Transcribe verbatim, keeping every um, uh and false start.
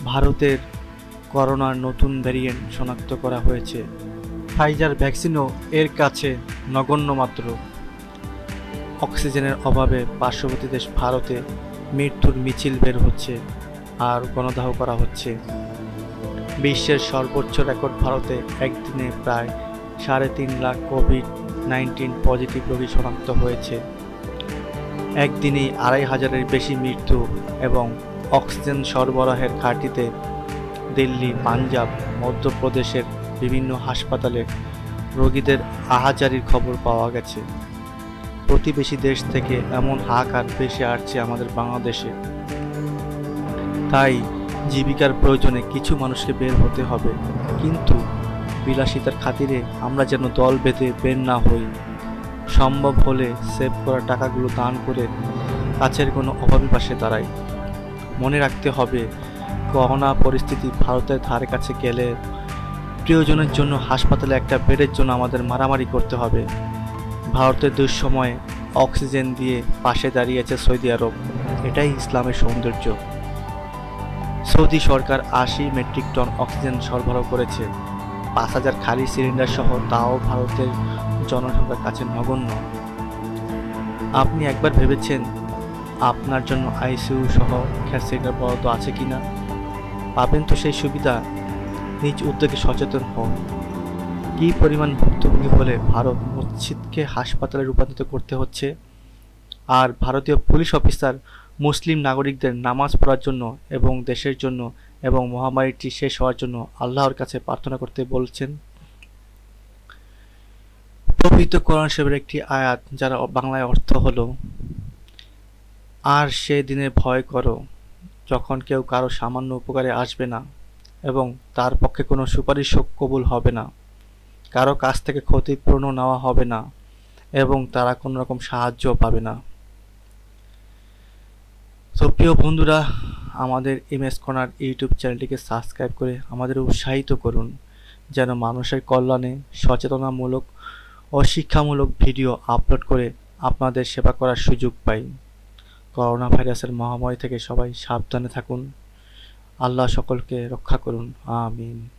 ভারতের করোনার নতুন ভ্যারিয়েন্ট শনাক্ত করা হয়েছে। ফাইজার ভ্যাকসিনও এর কাছে নগণ্য মাত্র। অক্সিজেনের অভাবে পার্শ্ববর্তী দেশ ভারতে মৃত্যুর মিছিল বের হচ্ছে আর গণদাহ করা হচ্ছে। বিশ্বের সর্বোচ্চ রেকর্ড ভারতে একদিনে প্রায় সাড়ে তিন লাখ কোভিড নাইন্টিন পজিটিভ রোগী শনাক্ত হয়েছে। একদিনেই আড়াই হাজারের বেশি মৃত্যু এবং অক্সিজেন সরবরাহের ঘাটতিতে দিল্লি, পাঞ্জাব, মধ্যপ্রদেশের বিভিন্ন হাসপাতালে রোগীদের আহাজারির খবর পাওয়া গেছে। প্রতিবেশী দেশ থেকে এমন হাহাকার ভেসে আসছে আমাদের বাংলাদেশে। তাই জীবিকার প্রয়োজনে কিছু মানুষকে বের হতে হবে, কিন্তু বিলাসিতার খাতিরে আমরা যেন দল বেঁধে বের না হই। সম্ভব হলে সেভ করা টাকাগুলো দান করে কাছের কোনো অভাবী পাশে দাঁড়াই। মনে রাখতে হবে, গহনা পরিস্থিতি ভারতের ধারে কাছে গেলে প্রিয়জনের জন্য হাসপাতালে একটা বেডের জন্য আমাদের মারামারি করতে হবে। ভারতের দুঃসময়ে অক্সিজেন দিয়ে পাশে দাঁড়িয়েছে সৌদি আরব। এটাই ইসলামের সৌন্দর্য। সৌদি সরকার আশি মেট্রিক টন অক্সিজেন সরবরাহ করেছে, পাঁচ হাজার খালি সিলিন্ডার সহ, তাও ভারতের জনসংখ্যার কাছে নগণ্য। আপনি একবার ভেবেছেন আপনার জন্য আইসিইউ সহ গ্যাস সিলিন্ডার বরাদ্দ আছে কিনা? পাবেন তো সেই সুবিধা? নিজ উদ্যোগে সচেতন হন। কী পরিমাণ ভুক্তভোগী বলে ভারত মসজিদকে হাসপাতালে রূপান্তরিত করতে হচ্ছে, আর ভারতীয় পুলিশ অফিসার মুসলিম নাগরিকদের নামাজ পড়ার জন্য এবং দেশের জন্য এবং মহামারীটি শেষ হওয়ার জন্য আল্লাহর কাছে প্রার্থনা করতে বলছেন। পবিত্র কোরআন শরীফের একটি আয়াত, যার বাংলায় অর্থ হলো, আর সে দিনে ভয় করো যখন কেউ কারো সামান্য উপকারে আসবে না এবং তার পক্ষে কোনো সুপারিশও কবুল হবে না, কারো কাছ থেকে ক্ষতিপূরণও নেওয়া হবে না এবং তারা কোনো রকম সাহায্যও পাবে না। তো প্রিয় বন্ধুরা, আমাদের এমএস কর্নার ইউটিউব চ্যানেলটিকে সাবস্ক্রাইব করে আমাদের উৎসাহিত করুন, যেন মানুষের কল্যাণে সচেতনামূলক ও শিক্ষামূলক ভিডিও আপলোড করে আপনাদের সেবা করার সুযোগ পাই। করোনা ভাইরাসের মহামারী থেকে সবাই সাবধানে থাকুন। আল্লাহ সকলকে রক্ষা করুন। আমিন।